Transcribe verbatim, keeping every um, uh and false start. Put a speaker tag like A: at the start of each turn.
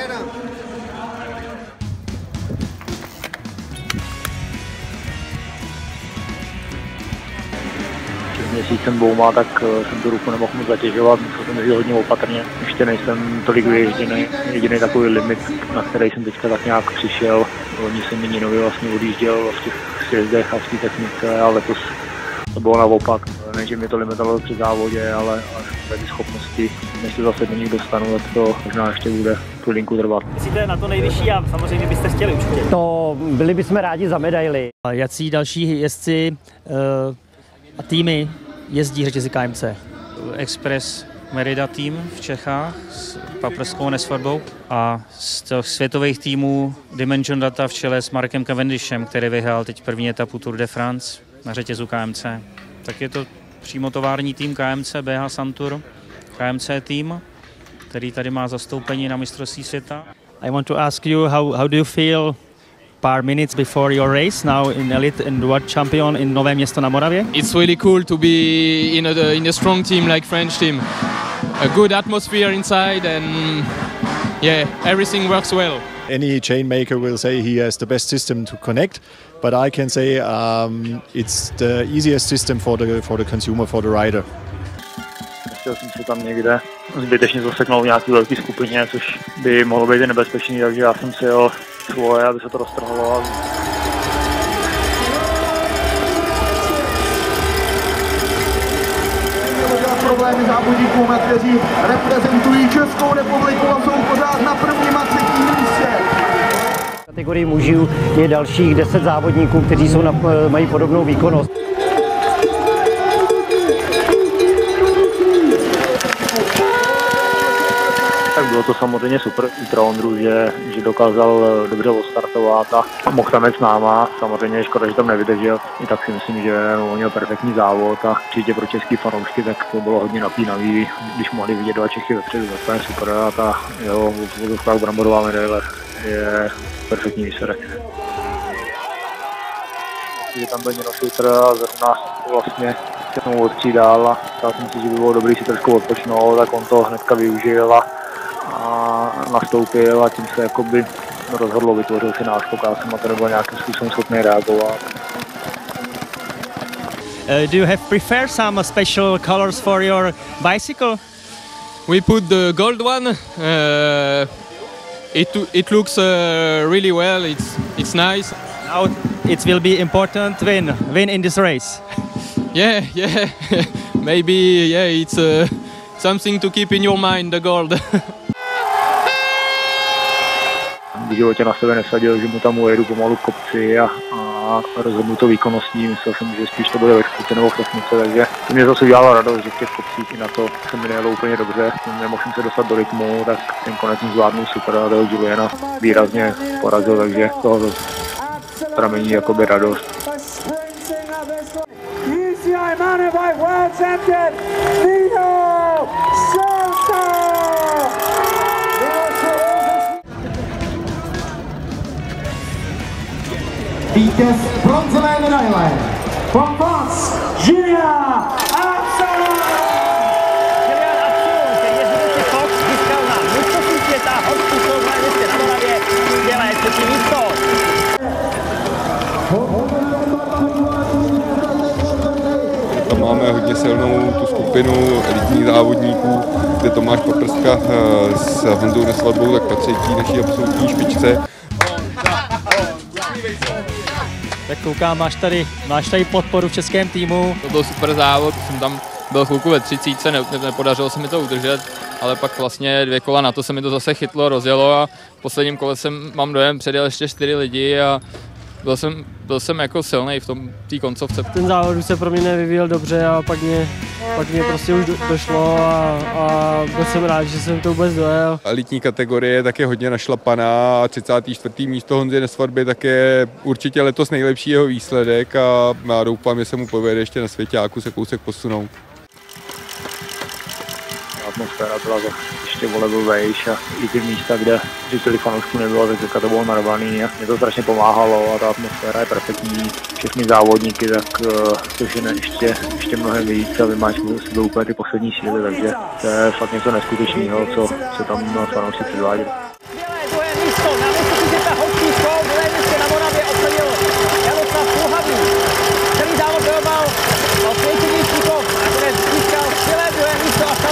A: Před měsícem dvouma, tak jsem tu ruku nemohl moc zatěžovat, musel jsem jezdit hodně opatrně. Ještě nejsem tolik vyježděný, jediný takový limit, na který jsem teďka tak nějak přišel. Loni jsem Minínovi vlastně odjížděl v těch sjezdech a v té technice a letos to bylo naopak. Ne, že mě to limitovalo při závodě, ale, ale ty schopnosti, než se zase do nich dostanu, tak to možná ještě bude chvilinku trvat.
B: Myslíte na to nejvyšší a samozřejmě byste chtěli určitě?
C: To byli bychom rádi za medaily.
B: A jací další jezdci uh, a týmy jezdí řetězy K M C?
D: Express Merida tým v Čechách s paprskou nesvatbou a z světových týmů Dimension Data v čele s Markem Cavendishem, který vyhrál teď první etapu Tour de France na řetězu K M C. Tak je to přímo tovární tým K M C, B H Santur, K M C tým, který tady má zastoupení na mistrovství světa.
B: I want to ask you how, how do you feel paar minutes before your race now in Elite and World Champion in Nové Město na Moravě?
E: It's really cool to be in a, in a strong team like French team. A good atmosphere inside and yeah, everything works well.
F: Any chain maker will say he has the best system to connect, but I can say um, it's the easiest system for the for the consumer, for the rider.
A: Chtěl jsem se tam někde zbytečně zaseknout v nějaké velké skupině, což by mohlo být nebezpečný, takže já jsem si jel svoje, aby se to roztrhalo.
G: Problémy závodníků, kteří reprezentují Českou republiku a jsou pořád na prvním a třetím místě.
C: V kategorii mužů je dalších deset závodníků, kteří jsou na, mají podobnou výkonnost.
A: Tak bylo to samozřejmě super pro Ondru, že, že dokázal dobře odstartovat a mohl tam jet s náma. Samozřejmě je škoda, že tam nevydržel. I tak si myslím, že on měl perfektní závod a určitě pro český fanoušky tak to bylo hodně napínavý, když mohli vidět dva Čechy vepředu. To je super a ta jeho vozovka bramborová medaile je perfektní výsledek. Že tam byl Nino Schulter a zrovna vlastně se tomu odstřídal a já si myslím, že by bylo dobré si trošku odpočnout, tak on to hnedka využil a a nastoupil a tím se jakoby rozhodlo, vytvořil si náskok a jsem na to nebyl nějakým způsobem schopný reagovat.
B: Uh, do you have preferred some special colors for your bicycle?
E: We put the gold one. Uh, it it looks uh, really well. It's it's nice.
B: Now it will be important win win in this race.
E: Yeah, yeah. Maybe yeah. It's uh, something to keep in your mind. The gold.
A: V životě na sebe nesadil, že mu tam ujedu pomalu v kopci a, a rozhodnu to výkonností. Myslel jsem, že spíš to bude ve čtvrtce nebo v technice, takže to mě zase udělalo radost, že v těch kopcích i na to se mi nejelo úplně dobře. Nemohl jsem se dostat do rytmu, tak ten konec zvládnul super a toho Juliana výrazně porazil, takže toho pramení jakoby radost.
G: Vítěz bronzové medaile from France, Julien Absalon!
B: Julien Absalon, který je z Fox, získal na mistrovství světa hostu Nové Městě na Moravě, skvělé třetí místo.
H: Tam máme hodně silnou tu skupinu elitních závodníků, kde Tomáš Paprska s Honzou Nesvatbou tak patří k naší absolutní špičce.
B: Tak koukám, máš tady, máš tady podporu v českém týmu.
E: To byl super závod, jsem tam byl chvilku ve třicítce, ne, nepodařilo se mi to udržet, ale pak vlastně dvě kola na to se mi to zase chytlo, rozjelo a v posledním kole jsem, mám dojem, předjel ještě čtyři lidi a byl jsem, byl jsem jako silnej v tom té koncovce.
I: Ten závod se pro mě nevyvíjel dobře a pak mě, pak mě prostě už do, došlo a, a byl jsem rád, že jsem to vůbec dojel.
H: Elitní kategorie tak je hodně našlapaná a třicáté čtvrté místo Honzy Nesvatby tak je určitě letos nejlepší jeho výsledek a já doufám, že se mu povede ještě na svěťáku se kousek posunout.
A: Atmosféra byla ještě o level vejš a i ty místa, kde žiteli fanoušků nebylo, tak to bylo narvaný a mě to strašně pomáhalo a ta atmosféra je perfektní. Všechny závodníky, tak to žene ještě, ještě mnohem víc a vymáčknou si do úplně ty poslední síly, takže to je fakt něco neskutečného, co, co tam fanoušci předváděli.
B: místo na mistrovství světa horský skok v druhém místě na Moravě obsadil Jaroslav Kulhavý. Celý závod bojoval o nejcennější kov a nakonec získal skvělé druhé místo a